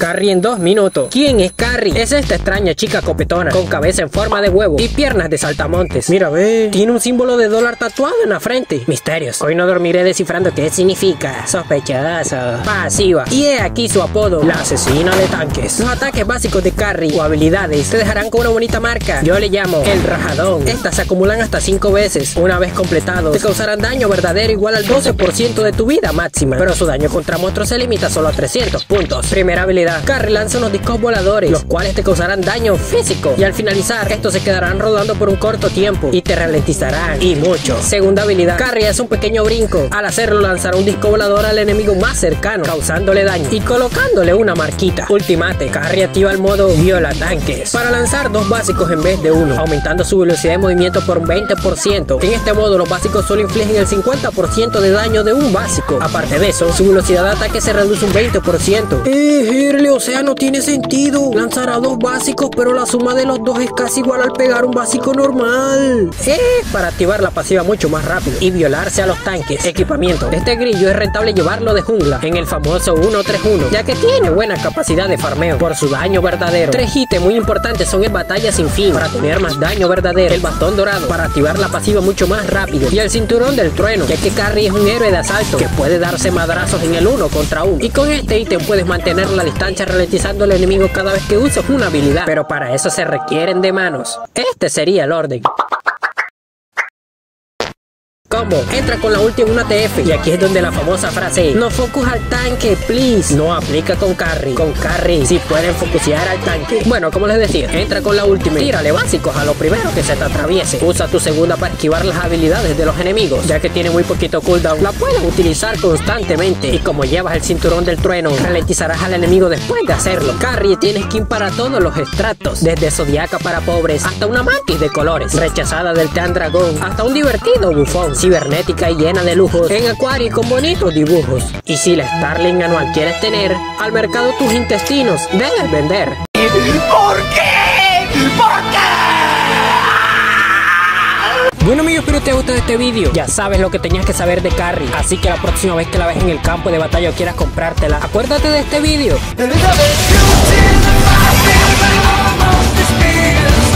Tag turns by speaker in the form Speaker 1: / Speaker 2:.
Speaker 1: Carrie en 2 minutos. ¿Quién es Carrie? Es esta extraña chica copetona, con cabeza en forma de huevo y piernas de saltamontes. Mira, ve, tiene un símbolo de dólar tatuado en la frente. Misterios. Hoy no dormiré descifrando qué significa. Sospechosa. Pasiva. Y he aquí su apodo, la asesina de tanques. Los ataques básicos de Carrie o habilidades te dejarán con una bonita marca. Yo le llamo el rajadón. Estas se acumulan hasta 5 veces. Una vez completados, te causarán daño verdadero igual al 12% de tu vida máxima. Pero su daño contra monstruos se limita solo a 300 puntos. Primera habilidad. Carrie lanza unos discos voladores, los cuales te causarán daño físico. Y al finalizar, estos se quedarán rodando por un corto tiempo y te ralentizarán y mucho. Segunda habilidad. Carrie hace un pequeño brinco. Al hacerlo, lanzará un disco volador al enemigo más cercano, causándole daño y colocándole una marquita. Ultimate. Carrie activa el modo viola tanques para lanzar 2 básicos en vez de 1, aumentando su velocidad de movimiento por un 20%. En este modo, los básicos solo infligen el 50% de daño de un básico. Aparte de eso, su velocidad de ataque se reduce un 20%. Hirle, o sea, no tiene sentido. Lanzará 2 básicos, pero la suma de los dos es casi igual al pegar un básico normal. Para activar la pasiva mucho más rápido y violarse a los tanques. Equipamiento. Este grillo es rentable llevarlo de jungla en el famoso 1-3-1, ya que tiene buena capacidad de farmeo por su daño verdadero. 3 ítems muy importantes son el batalla sin fin, para tener más daño verdadero, el bastón dorado, para activar la pasiva mucho más rápido, y el cinturón del trueno, ya que Carrie es un héroe de asalto que puede darse madrazos en el 1 contra 1. Y con este ítem puedes mantener la distancia ralentizando al enemigo cada vez que usas una habilidad, pero para eso se requieren de manos. Este sería el orden. Combo. Entra con la ulti en una TF y aquí es donde la famosa frase "no focus al tanque, please" no aplica con Carrie. Con Carrie sí pueden focusear al tanque. Bueno, como les decía, entra con la ultimate, tírale básicos a lo primero que se te atraviese. Usa tu segunda para esquivar las habilidades de los enemigos, ya que tiene muy poquito cooldown. La puedes utilizar constantemente y como llevas el cinturón del trueno, ralentizarás al enemigo después de hacerlo. Carrie tiene skin para todos los estratos, desde zodiaca para pobres hasta una mantis de colores, rechazada del Team Dragón hasta un divertido bufón, cibernética y llena de lujos, en acuario y con bonitos dibujos. Y si la Starling anual quieres tener, al mercado tus intestinos debes vender.
Speaker 2: ¿Por qué? ¿Por qué?
Speaker 1: Bueno amigos, espero te haya gustado este vídeo. Ya sabes lo que tenías que saber de Carrie, así que la próxima vez que la ves en el campo de batalla o quieras comprártela, acuérdate de este vídeo.